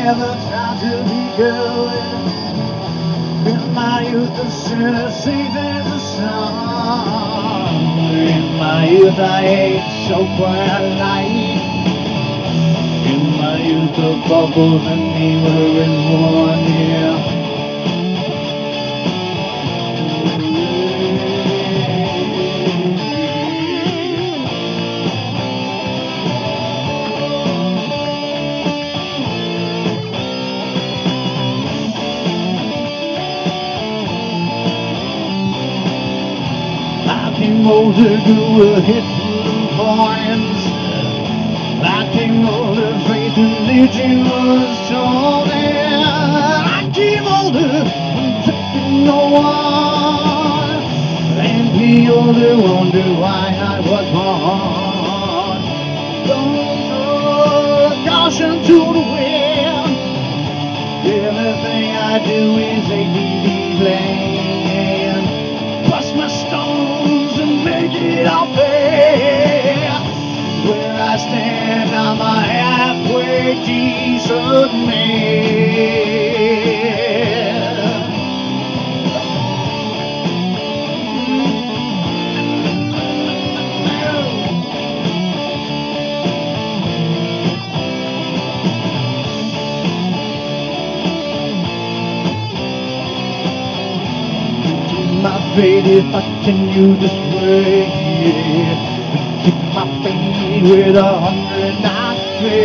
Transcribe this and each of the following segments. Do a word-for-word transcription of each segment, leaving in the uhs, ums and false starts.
never tried to be good. In my youth, the sinner sings as a song. In my youth, I ate so bright light. In my youth, the bubbles and me were in one year. I came older, grew a head full of points. I came older, faith and religion was torn. I came older, protecting no one. And the older wonder why I was born. Don't throw caution to the wind. Everything I do is a D D plan. Bust my stones and make it up there. Where I stand, I'm a halfway decent man. My fate if I continue this way. Keep my fate with a hundred knives.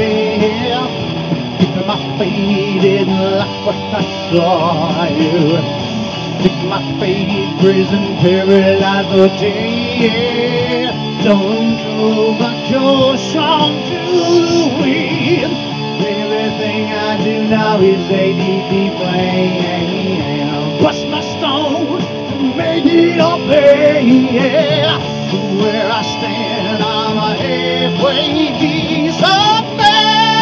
Keep my fate in like what I saw you. Take my fate, prison, paralyzed or dead. Don't go back your song to the wind. Everything I do now is a deep, deep plan. Bust my stone. Make it up there, yeah. Where I stand, I'm a halfway decent man.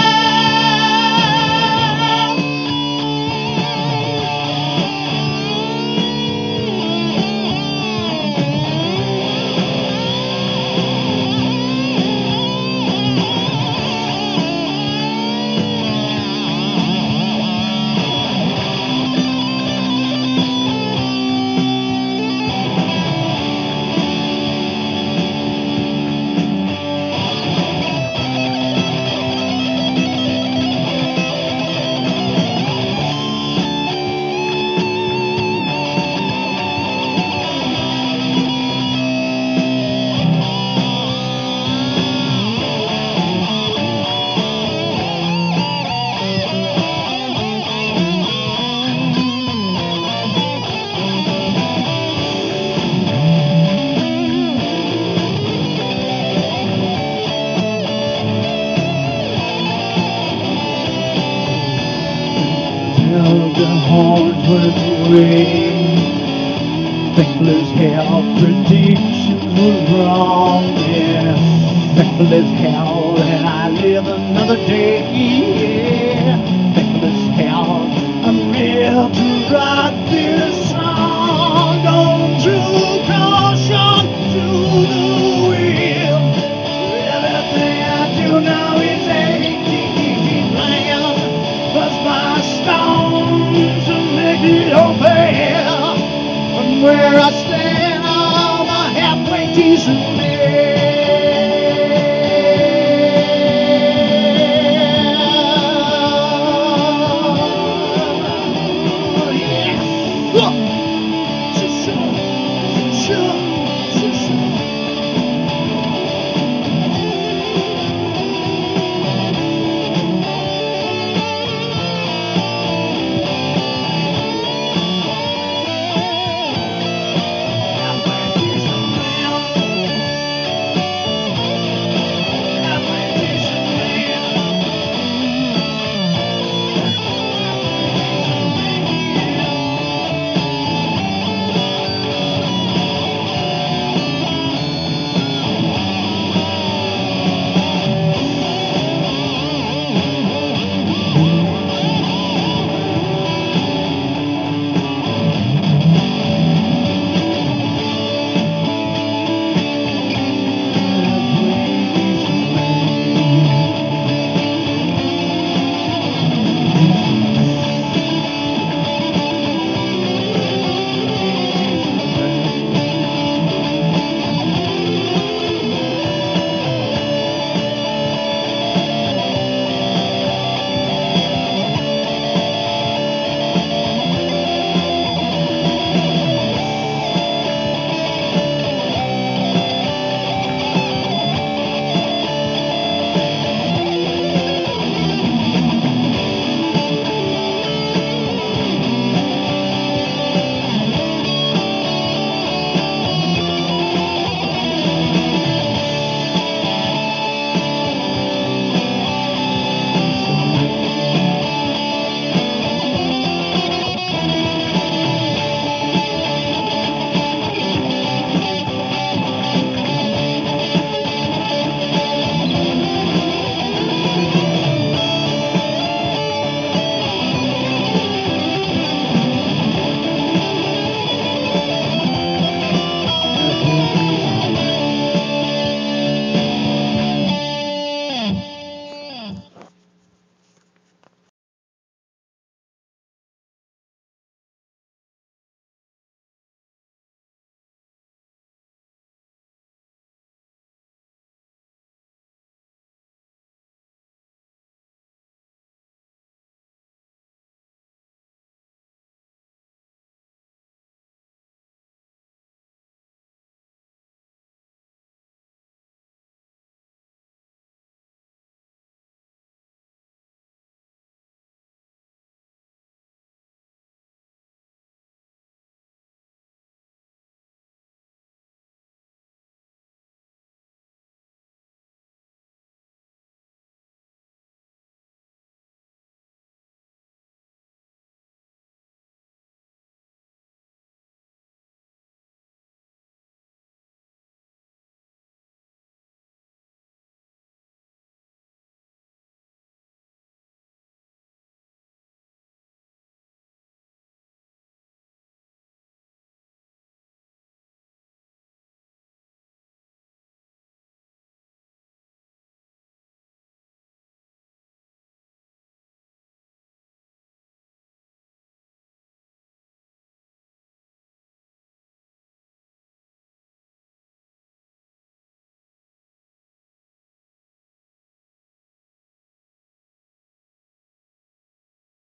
The horns went away. Thankless hell predictions were wrong, yeah. Thankless hell, and I live another day.